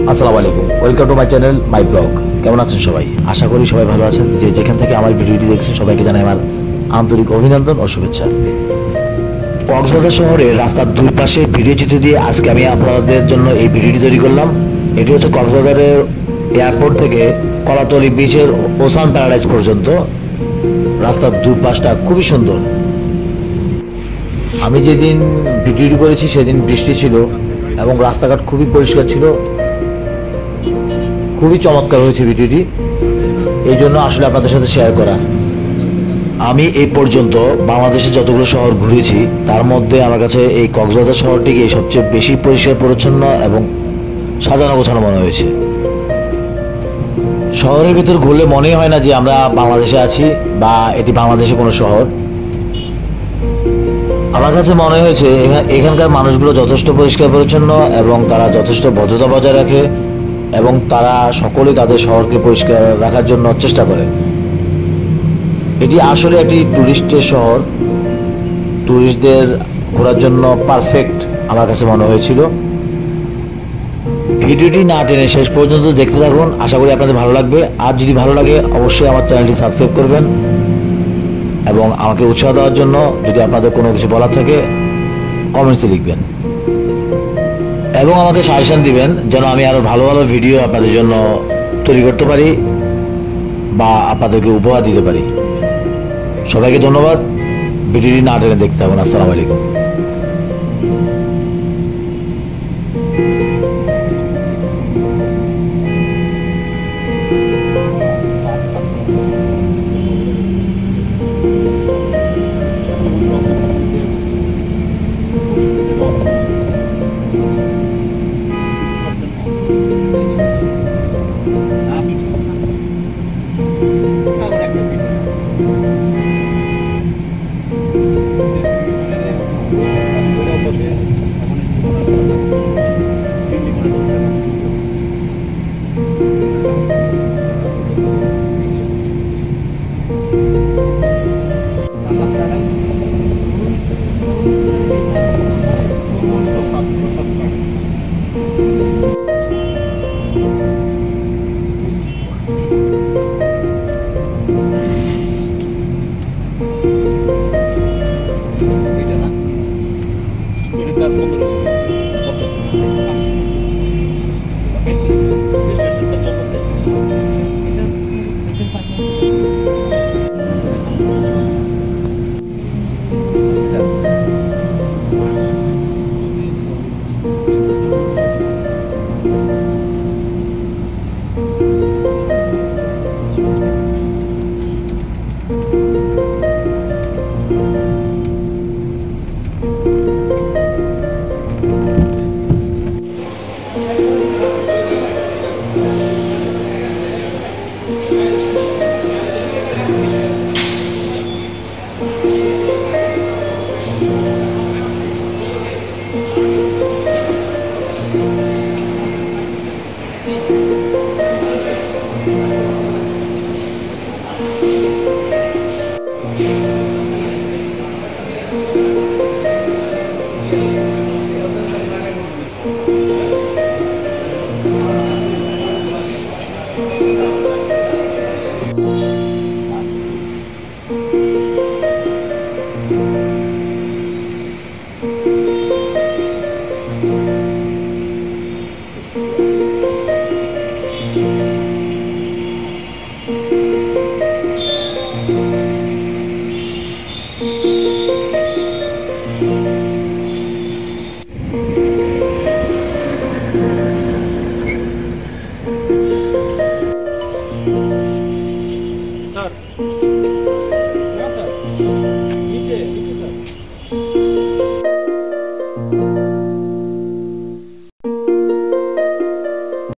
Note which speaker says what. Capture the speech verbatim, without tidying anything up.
Speaker 1: আসসালামু আলাইকুম, welcome to my channel my blog. কেমন আছেন সবাই? আশা করি সবাই ভালো আছেন। যে যেখান থেকে আমার ভিডিওটি দেখছেন সবাইকে জানাই আমার আন্তরিক অভিনন্দন ও শুভেচ্ছা। কক্সবাজার শহরের রাস্তার দুই পাশে ভিডিও চিত্র দিয়ে আজকে আমি আপনাদের জন্য এই ভিডিওটি তৈরি করলাম। এটি হচ্ছে কক্সবাজারের এয়ারপোর্ট থেকে কলাতলি বিচের ওসান প্যারাডাইস পর্যন্ত। রাস্তার দুই পাশটা খুবই সুন্দর। আমি যেদিন ভিডিওটি করেছি সেদিন বৃষ্টি ছিল এবং রাস্তাঘাট খুবই পরিষ্কার ছিল। খুবই চমৎকার হয়েছে ভিডিওটি, এই জন্য আসলে আপনাদের সাথে শেয়ার করা। আমি এই পর্যন্ত বাংলাদেশের যতগুলো শহর ঘুরেছি তার মধ্যে আমার কাছে এই কক্সবাজার শহরটিকে সবচেয়ে বেশি পরিষ্কার পরিচ্ছন্ন এবং সাজানো গোছানো মনে হয়েছে। শহরের ভিতর ঘুরলে মনেই হয় না যে আমরা বাংলাদেশে আছি বা এটি বাংলাদেশের কোনো শহর। আমার কাছে মনে হয়েছে এখানকার মানুষগুলো যথেষ্ট পরিষ্কার পরিচ্ছন্ন এবং তারা যথেষ্ট ভদ্রতা বজায় রাখে এবং তারা সকলেই তাদের শহরকে পরিষ্কার রাখার জন্য চেষ্টা করে। এটি আসলে একটি টুরিস্টের শহর, টুরিস্টদের ঘোরার জন্য পারফেক্ট আমার কাছে মনে হয়েছিল। ভিডিওটি না টেনে শেষ পর্যন্ত দেখতে থাকুন, আশা করি আপনাদের ভালো লাগবে। আর যদি ভালো লাগে অবশ্যই আমার চ্যানেলটি সাবস্ক্রাইব করবেন এবং আমাকে উৎসাহ দেওয়ার জন্য যদি আপনাদের কোনো কিছু বলার থাকে কমেন্টসে লিখবেন এবং আমাকে সাজেশন দিবেন যেন আমি আরও ভালো ভালো ভিডিও আপনাদের জন্য তৈরি করতে পারি বা আপনাদেরকে উপহার দিতে পারি। সবাইকে ধন্যবাদ। ভিডিওটি না টেনে দেখতে থাকুন। আসসালামু আলাইকুম।
Speaker 2: স্যার, না স্যার, নিচে